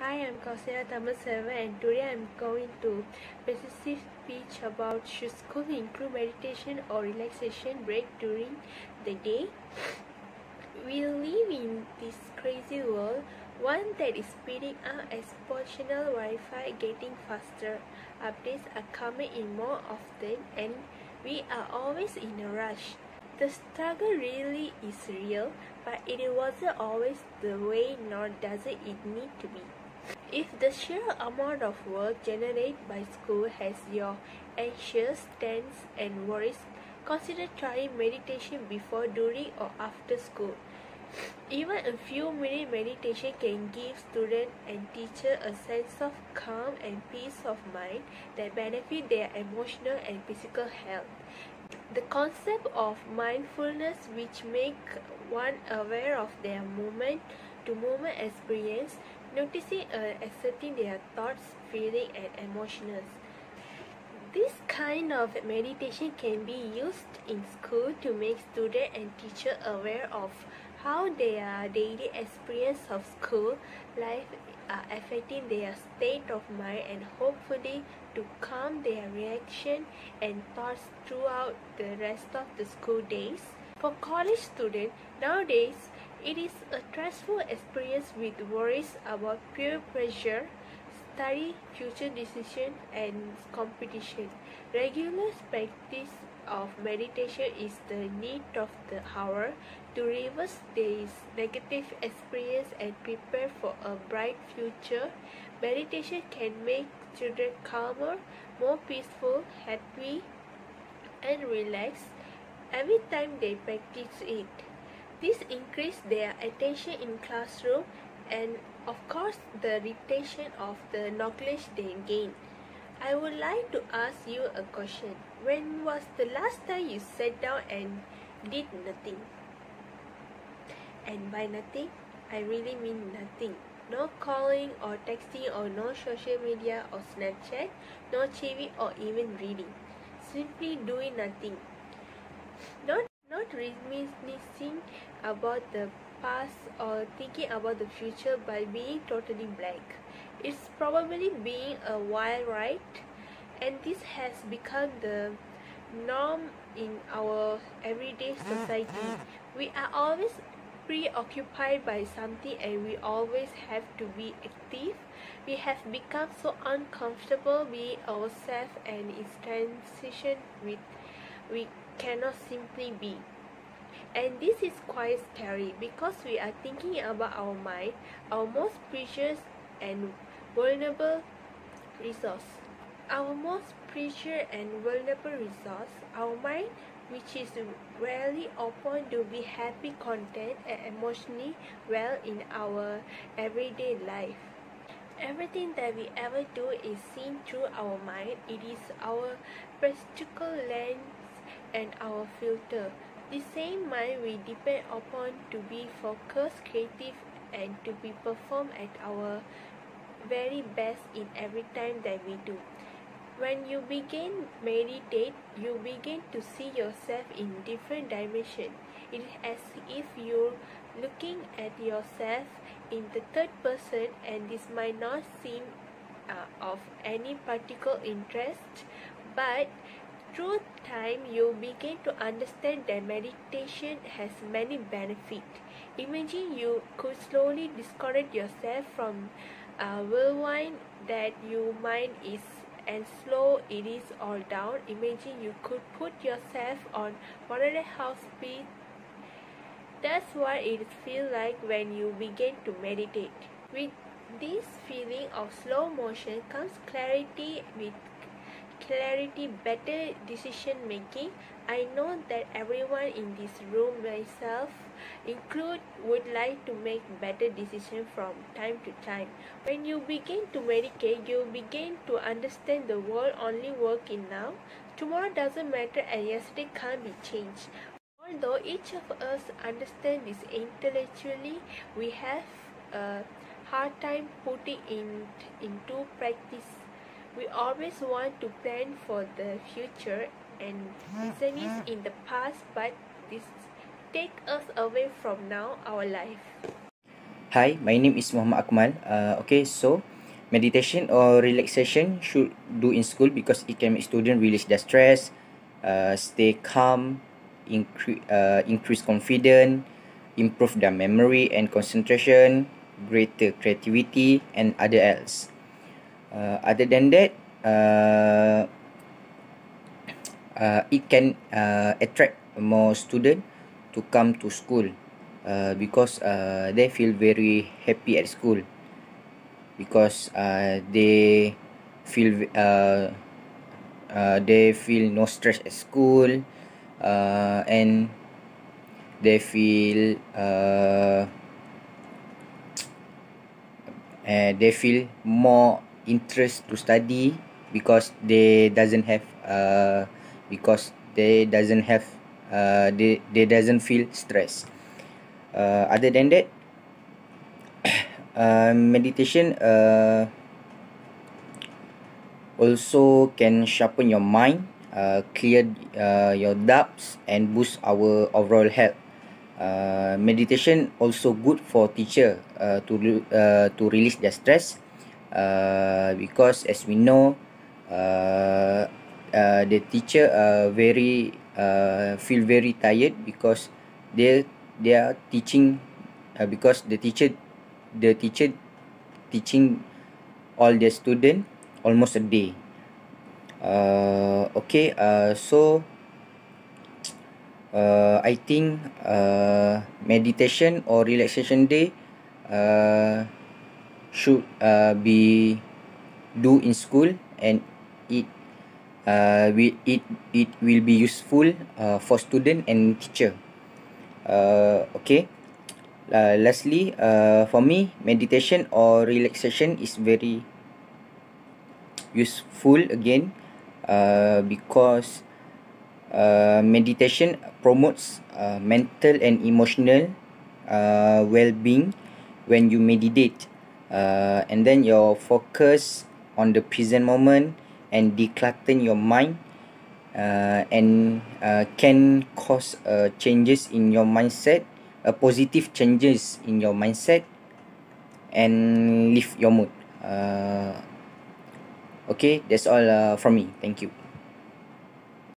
Hi, I'm Kausera Tamaselva and today I'm going to present speech about should school include meditation or relaxation break during the day. We live in this crazy world, one that is speeding up exponential Wi-Fi, getting faster, updates are coming in more often and we are always in a rush. The struggle really is real, but it wasn't always the way, nor does it need to be. If the sheer amount of work generated by school has you anxious, tense, and worries, consider trying meditation before, during, or after school. Even a few minute meditation can give students and teachers a sense of calm and peace of mind that benefit their emotional and physical health. The concept of mindfulness, which make one aware of their moment-to-moment experience, noticing and accepting their thoughts, feelings, and emotions. This kind of meditation can be used in school to make students and teachers aware of how their daily experience of school life are affecting their state of mind and hopefully to calm their reaction and thoughts throughout the rest of the school days. For college students, nowadays, it is a stressful experience with worries about peer pressure, study, future decision, and competition. Regular practice of meditation is the need of the hour to reverse this negative experience and prepare for a bright future. Meditation can make children calmer, more peaceful, happy, and relaxed every time they practice it. This increases their attention in classroom and of course the retention of the knowledge they gain. I would like to ask you a question. When was the last time you sat down and did nothing? And by nothing, I really mean nothing. No calling or texting or no social media or Snapchat, no TV or even reading. Simply doing nothing. Not reminiscing about the past or thinking about the future by being totally blank. It's probably being a wild ride, and this has become the norm in our everyday society. We are always preoccupied by something and we always have to be active. We have become so uncomfortable being ourselves and its transition with we cannot simply be. And this is quite scary because we are thinking about our mind, our most precious and vulnerable resource. Our most precious and vulnerable resource, our mind, which is rarely open to be happy, content, and emotionally well in our everyday life. Everything that we ever do is seen through our mind. It is our practical lens and our filter. The same mind we depend upon to be focused, creative, and to be performed at our very best in every time that we do. When you begin meditate, you begin to see yourself in different dimensions. It is as if you're looking at yourself in the third person, and this might not seem of any particular interest, but through time you begin to understand that meditation has many benefits. Imagine you could slowly disconnect yourself from a whirlwind that your mind is and slow it is all down. Imagine you could put yourself on 1.5 speed. That's what it feels like when you begin to meditate. With this feeling of slow motion comes clarity, with clarity, better decision making. I know that everyone in this room, myself included, would like to make better decisions from time to time. When you begin to meditate, you begin to understand the world only working now. Tomorrow doesn't matter and yesterday can't be changed. Although each of us understand this intellectually, we have a hard time putting into practice. We always want to plan for the future and pessimists in the past, but this takes us away from now, our life. Hi, my name is Muhammad Akmal. Okay, so meditation or relaxation should do in school because it can make student release their stress, stay calm, increase confidence, improve their memory and concentration, greater creativity, and other else. Other than that, it can attract more student to come to school because they feel very happy at school because feel uh, they feel no stress at school and they feel more interest to study because they doesn't have they doesn't feel stress. Other than that, meditation also can sharpen your mind, clear your doubts, and boost our overall health. Meditation also good for teacher to release their stress because as we know, the teacher feel very tired because they are teaching because the teacher teaching all the student almost a day. Okay, so I think meditation or relaxation day should be do in school, and it it will be useful for student and teacher. Okay. Lastly, for me, meditation or relaxation is very useful again because meditation promotes mental and emotional well-being. When you meditate and then your focus on the present moment and declutter your mind and can cause changes in your mindset, positive changes in your mindset, and lift your mood. Okay, that's all from me. Thank you.